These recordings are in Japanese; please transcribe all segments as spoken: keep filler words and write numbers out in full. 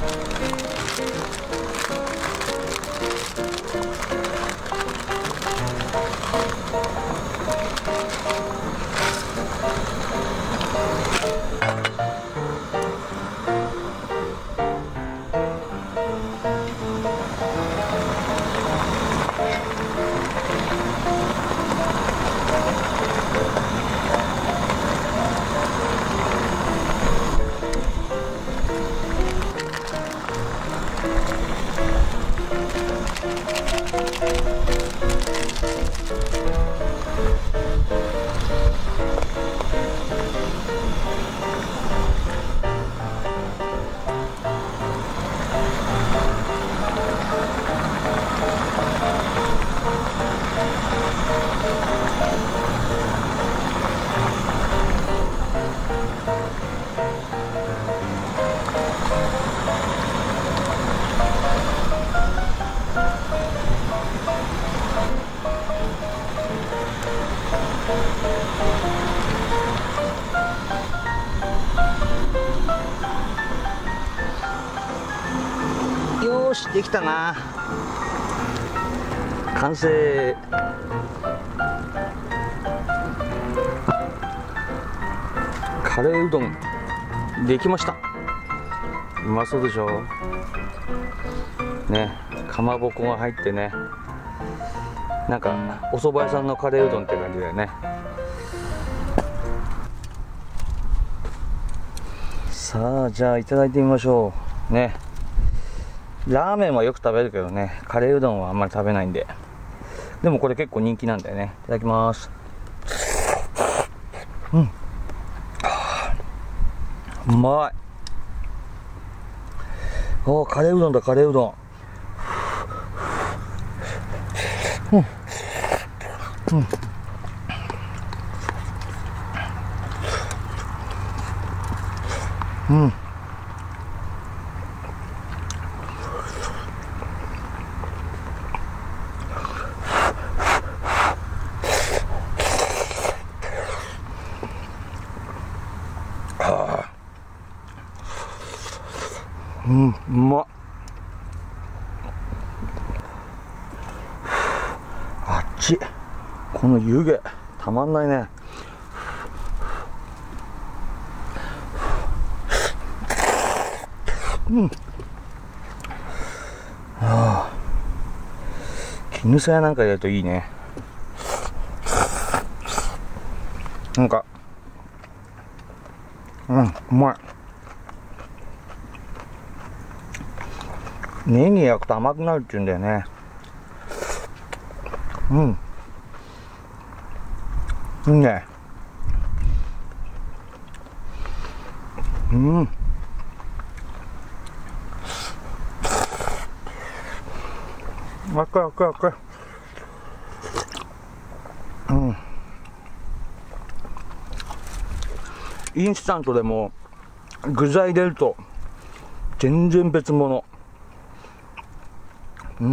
よーし、できたな。完成。カレーうどんできました。うまそうでしょね。かまぼこが入ってね、なんかお蕎麦屋さんのカレーうどんって感じだよね。さあ、じゃあいただいてみましょうね。ラーメンはよく食べるけどね、カレーうどんはあんまり食べないんで。でもこれ結構人気なんだよね。いただきます。うん、うまい。おー、カレーうどんだ、カレーうどん。うん、うん、うん。うん、うまっ。あっち、この湯気たまんないね。うん。ああ、絹さやなんか入れるといいね。なんか、うん、うまい。ネギ焼くと甘くなるっていうんだよね。うん。いいね。うん。赤い赤い赤い。うん。インスタントでも具材入れると全然別物。うん。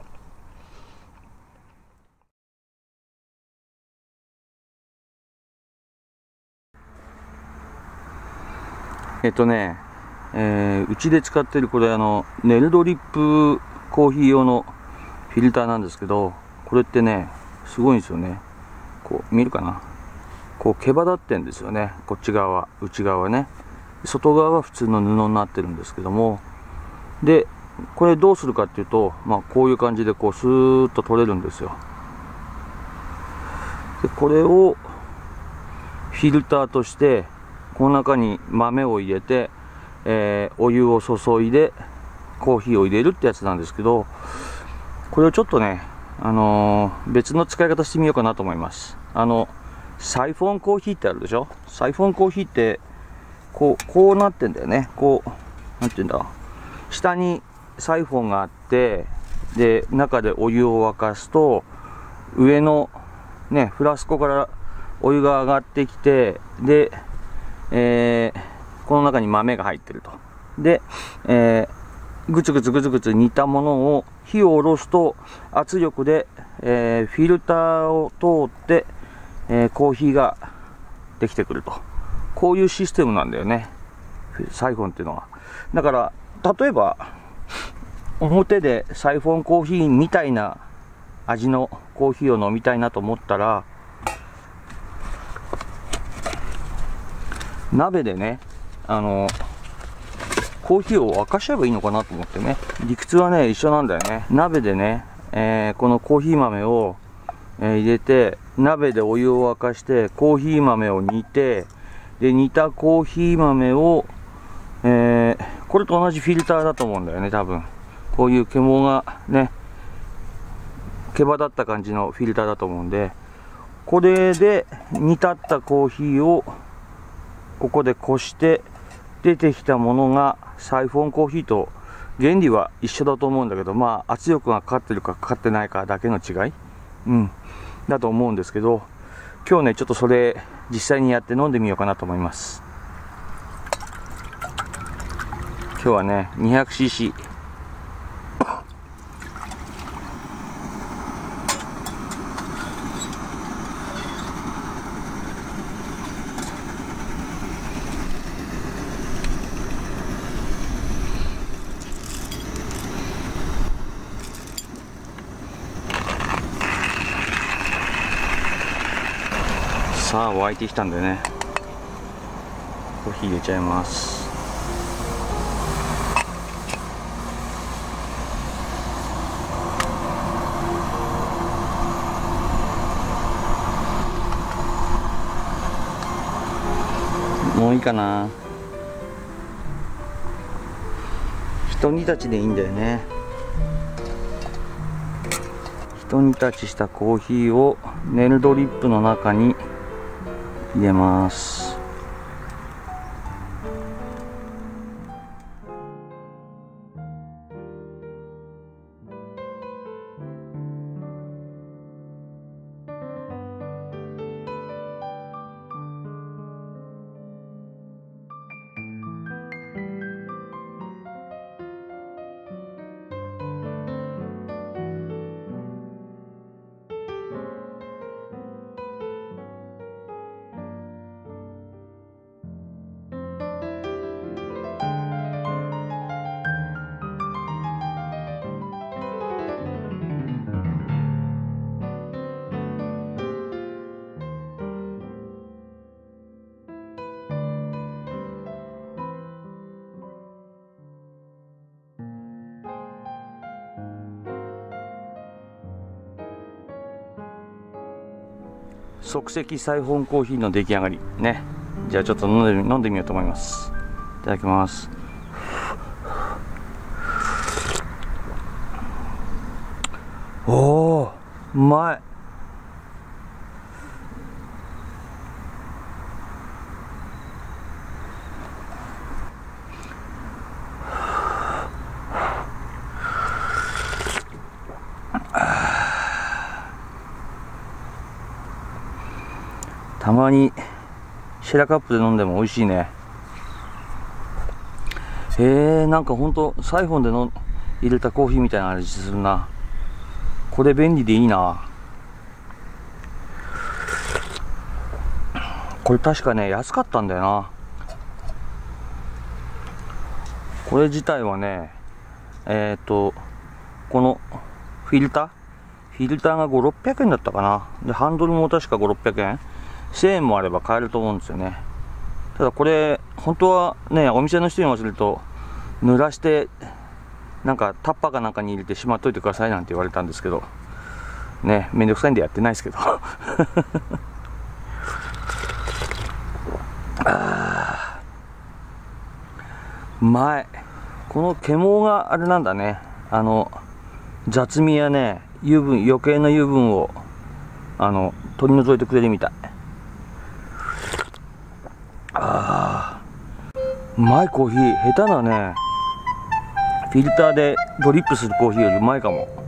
えっとね、えー、うちで使ってるこれあのネルドリップコーヒー用のフィルターなんですけど、これってねすごいんですよね。こう見るかな、こう毛羽立ってんですよね。こっち側は、内側はね、外側は普通の布になってるんですけども、でこれどうするかっていうと、まあ、こういう感じでこうスーッと取れるんですよ。でこれをフィルターとしてこの中に豆を入れて、えー、お湯を注いでコーヒーを入れるってやつなんですけど、これをちょっとね、あのー、別の使い方してみようかなと思います。あのサイフォンコーヒーってあるでしょ。サイフォンコーヒーってこうこうなってんだよね。こうなんていうんだ、下にサイフォンがあって、で中でお湯を沸かすと上のねフラスコからお湯が上がってきて、で、えー、この中に豆が入ってると。で、えー、ぐつぐつぐつぐつ煮たものを火を下ろすと圧力で、えー、フィルターを通って、えー、コーヒーができてくると。こういうシステムなんだよね、サイフォンっていうのは。だから例えば表でサイフォンコーヒーみたいな味のコーヒーを飲みたいなと思ったら、鍋でね、あのコーヒーを沸かしちゃえばいいのかなと思ってね。理屈はね一緒なんだよね。鍋でね、えー、このコーヒー豆を、えー、入れて、鍋でお湯を沸かしてコーヒー豆を煮て、で煮たコーヒー豆を、えー、これと同じフィルターだと思うんだよね、多分。こういう獣がね、毛羽立った感じのフィルターだと思うんで、これで煮立ったコーヒーをここでこして出てきたものがサイフォンコーヒーと原理は一緒だと思うんだけど、まあ圧力がかかってるかかかってないかだけの違い、うん、だと思うんですけど、今日ねちょっとそれ実際にやって飲んでみようかなと思います。今日はね にひゃくシーシー。さあ沸いてきたんでね、コーヒー入れちゃいます。もういいかな。一煮立ちでいいんだよね。一煮立ちしたコーヒーをネルドリップの中に入れます。即席サイフォンコーヒーの出来上がりね。じゃあちょっと飲んで飲んでみようと思います。いただきます。おお、うまい。たまにシェラカップで飲んでも美味しいね。へえ、なんかほんとサイフォンでの入れたコーヒーみたいな味するな。これ便利でいいな。これ確かね安かったんだよな。これ自体はね、えっとこのフィルターフィルターがご、ろっぴゃくえんだったかな。でハンドルも確かご、ろっぴゃくえん、せんえんもあれば買えると思うんですよね。ただこれ本当はね、お店の人に忘れると濡らしてなんかタッパーかなんかに入れてしまっといてくださいなんて言われたんですけどね、めんどくさいんでやってないですけどあうまい。この獣があれなんだね、あの雑味やね、油分、余計な油分をあの取り除いてくれるみたい。あー、うまいコーヒー。下手なねフィルターでドリップするコーヒーよりうまいかも。